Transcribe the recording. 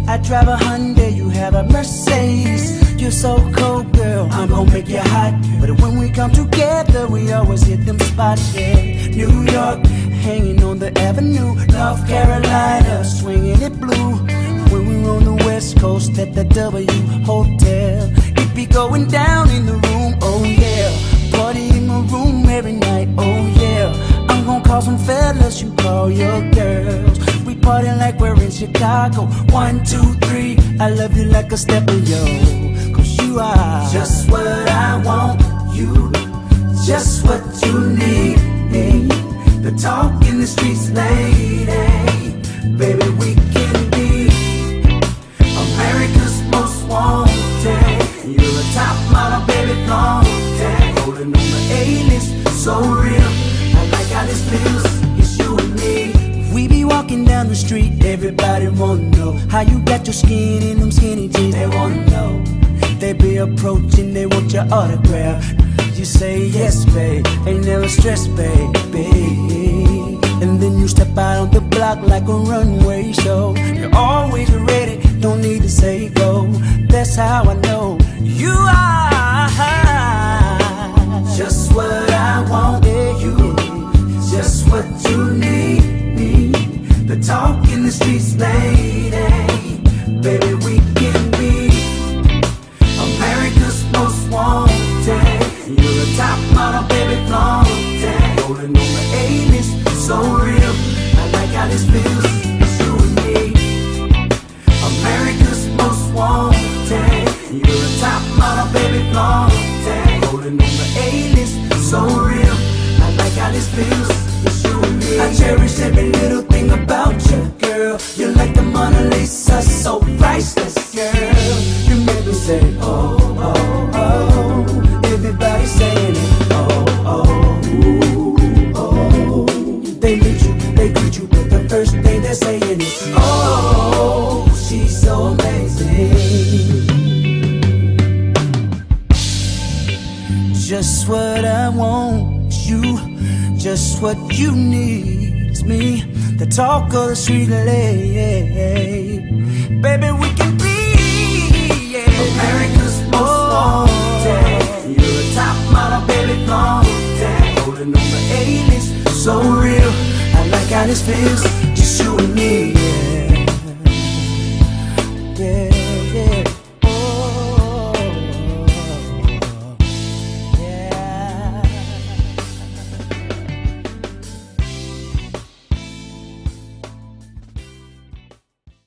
I drive a Hyundai, you have a Mercedes. You're so cold, girl, I'm gonna make you hot. But when we come together, we always hit them spots, yeah. New York, hanging on the avenue. North Carolina, swinging it blue. When we're on the West Coast at the W Hotel, it be going down in the room, oh yeah. Party in my room every night, oh yeah. I'm gonna call some fellas, you call your girls. We party like we're in Chicago. 1, 2, 3, I love you like a step of yo. Cause you are just what I want, you just what you need. The talk in the streets, lady. Baby, we can be America's most wanted. You're a top model, baby, flaunted. Holding on the A-list, so real. I like how this feels, it's you and me. We be walking down the street, everybody wanna know how you got your skin in them skinny jeans. They wanna know. They be approaching, they want your autograph. You say yes, babe, ain't never stressed, baby. And then you step out on the block like a runway show. You're always ready, don't need to say go. That's how I know you are just what I want, you just what you need. The talk in the streets, lady. Baby, we can be America's most wanted. You're a top model, baby, flaunted. Rolling on the A-list, so real. I like how this feels, it's you and me. America's most wanted. You're a top model, baby, flaunted. Rolling on the A-list, so real. I like how this feels, it's you and me. I cherish every little thing about you, girl. You're like the Mona Lisa, so priceless, girl. You make me say, oh, oh, oh. Everybody saying it, oh, oh, ooh, oh. They meet you, they greet you, but the first thing they're saying is, oh, she's so amazing. Just what I want, you, just what you need. It's me, the talk of the street, lady. Baby, we can be, yeah, America's most wanted. You're a top model, baby, flaunted. Holding on the A-list, so real. I like how this feels, just you and me, yeah.